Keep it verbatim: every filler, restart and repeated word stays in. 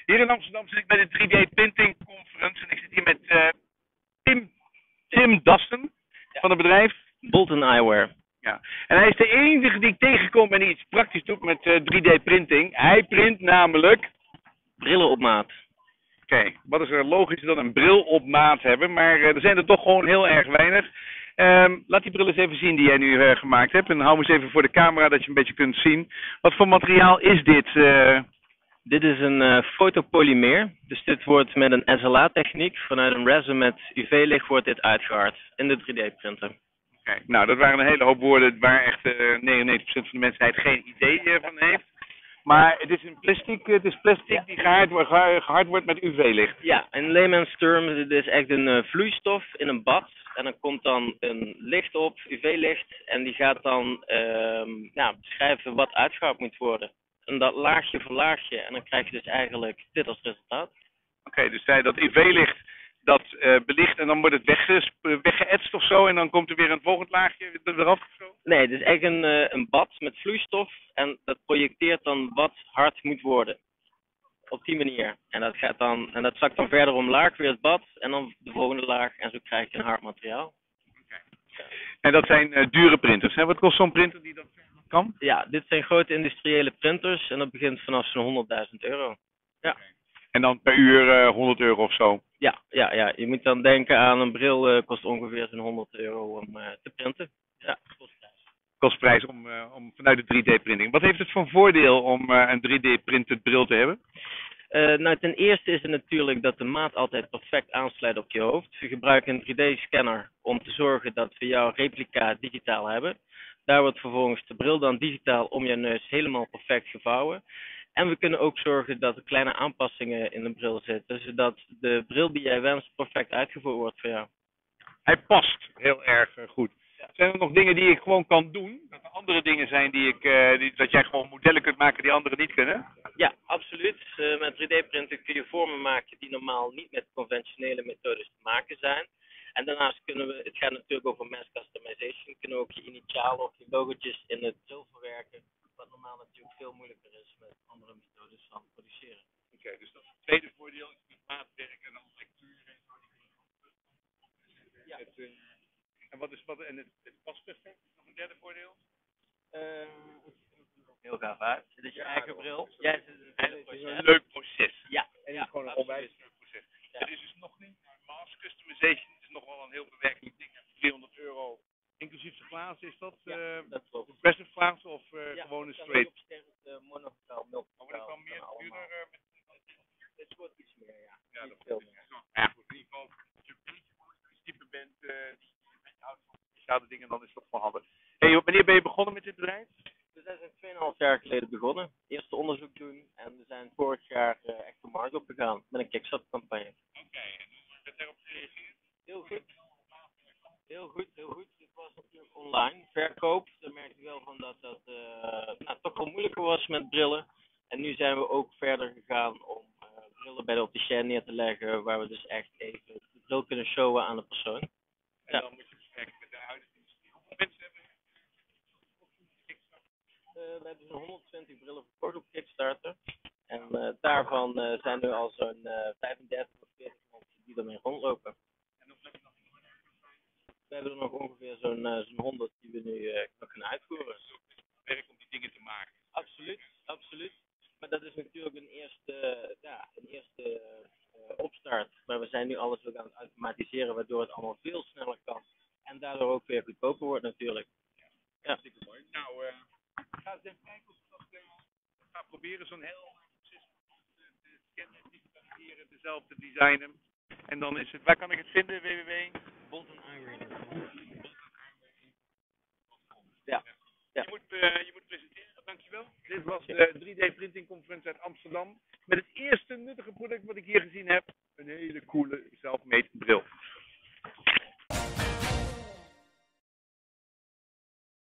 Hier in Amsterdam zit ik bij de drie D Printing Conference en ik zit hier met uh, Tim, Tim Dassen van het bedrijf Bolton Eyewear. Ja. En hij is de enige die ik tegenkom en die iets praktisch doet met uh, drie D printing. Hij print namelijk Brillen op maat. Oké, okay. Wat is er logischer dan een bril op maat hebben, maar uh, er zijn er toch gewoon heel erg weinig. Um, laat die bril eens even zien die jij nu uh, gemaakt hebt en hou hem eens even voor de camera dat je een beetje kunt zien. Wat voor materiaal is dit? Uh... Dit is een uh, fotopolymeer, dus dit wordt met een S L A-techniek vanuit een resin met U V-licht wordt dit uitgehard in de drie D printer. Oké, okay. Nou dat waren een hele hoop woorden waar echt uh, negenennegentig procent van de mensheid geen idee uh, van heeft. Maar het is een plastic, het is plastic ja. die gehard, gehard wordt met U V-licht. Ja, in layman's terms, het is echt een uh, vloeistof in een bad. En dan komt dan een licht op, U V-licht, en die gaat dan uh, ja, beschrijven wat uitgehaald moet worden. En dat laagje voor laagje, en dan krijg je dus eigenlijk dit als resultaat. Oké, okay, dus zij dat U V-licht dat uh, belicht en dan wordt het wegges, weggeëtst of zo en dan komt er weer een volgend laagje eraf of zo? Nee, het is echt een, uh, een bad met vloeistof en dat projecteert dan wat hard moet worden. Op die manier. En dat gaat dan, en dat zakt dan verder omlaag, weer het bad en dan de volgende laag en zo krijg je een hard materiaal. Okay. En dat zijn uh, dure printers, hè? Wat kost zo'n printer die dat kan? Ja, dit zijn grote industriële printers en dat begint vanaf zo'n honderdduizend euro. Ja. Okay. En dan per uur uh, honderd euro of zo? Ja, ja, ja, je moet dan denken aan een bril uh, kost ongeveer zo'n honderd euro om uh, te printen. Ja, kostprijs. Kostprijs om, uh, om vanuit de drie D printing. Wat heeft het voor voordeel om uh, een drie D printed bril te hebben? Uh, nou, ten eerste is het natuurlijk dat de maat altijd perfect aansluit op je hoofd. We gebruiken een drie D scanner om te zorgen dat we jouw replica digitaal hebben. Daar wordt vervolgens de bril dan digitaal om je neus helemaal perfect gevouwen. En we kunnen ook zorgen dat er kleine aanpassingen in de bril zitten, zodat de bril die jij wenst perfect uitgevoerd wordt voor jou. Hij past heel erg uh, goed. Ja. Zijn er nog dingen die ik gewoon kan doen? Dat er andere dingen zijn die ik, uh, die, dat jij gewoon modellen kunt maken die anderen niet kunnen? Ja, absoluut. Uh, met drie D printen kun je vormen maken die normaal niet met conventionele methodes te maken zijn. En daarnaast kunnen we, het gaat natuurlijk over mass customization, kunnen we ook je initialen of je logotjes in de bril verwerken. Wat normaal natuurlijk veel moeilijker is met andere methodes van produceren. Oké, okay, dus dat is het tweede voordeel, is met maatwerk en dan lectuur en zo. Ja. Het, uh, en wat is wat en het, het past perfect? Is nog een derde voordeel? Uh, het ziet er ook heel gaaf uit. Dit is je ja, eigen bril. Jij ja, zit in een hele proces. Een leuk proces. Ja, en ja, het is gewoon een onwijs leuk proces. Ja. Het is dus nog niet mass customization, het is nog wel een heel bewerkelijk ding. driehonderd euro. Inclusief de glazen is dat? Ja, uh, dat klopt. Progressive glazen of uh, ja, gewone straight? Ja, dat is monofocaal, multifocaal. Maar wordt het dan meer duurder? Uh, met... Het wordt iets meer, ja. Ja, dat veel meer. Zo. Ja, goed, in ieder geval, als je een beetje een type bent uh, die een beetje houdt van speciale dingen, dan is dat wel handig. Hey, wanneer ben je begonnen met dit bedrijf? We zijn twee en een half jaar geleden begonnen. Eerst onderzoek doen en we zijn vorig jaar uh, echt de markt op gegaan met een Kickstarter-campagne. Oké, okay, en hoe werd daarop gereageerd? Heel goed. Heel goed, heel goed. Dit was natuurlijk online. Verkoop, daar merkte ik wel van dat dat uh, nou, toch wel moeilijker was met brillen. En nu zijn we ook verder gegaan om uh, brillen bij de opticien neer te leggen, waar we dus echt even de bril kunnen showen aan de persoon. En ja. Dan moet je bespreken met de huidige industrie. Hoeveel mensen hebben uh, we hebben zo'n honderdtwintig brillen verkocht op Kickstarter. En uh, daarvan uh, zijn er al zo'n uh, vijfendertig of veertig mensen die ermee rondlopen. We hebben er nog ongeveer zo'n uh, zo'n honderd die we nu uh, kunnen uitvoeren. Het is ook werk om die dingen te maken. Absoluut, absoluut. Maar dat is natuurlijk een eerste, uh, ja, een eerste uh, opstart. Maar we zijn nu alles ook aan het automatiseren, waardoor het allemaal veel sneller kan. En daardoor ook weer goedkoper wordt natuurlijk. Ja, hartstikke mooi. Nou, uh, ga eens even kijken of ik dat uh, ga proberen zo'n heel proces te scannen, digitaliseren, dezelfde designen. En dan is het, waar kan ik het vinden? w w w punt bolton eyewear punt com. Ja. Ja. Je, moet, uh, je moet presenteren, dankjewel. Dit was de drie D Printing Conference uit Amsterdam. Met het eerste nuttige product wat ik hier gezien heb. Een hele coole self-made bril.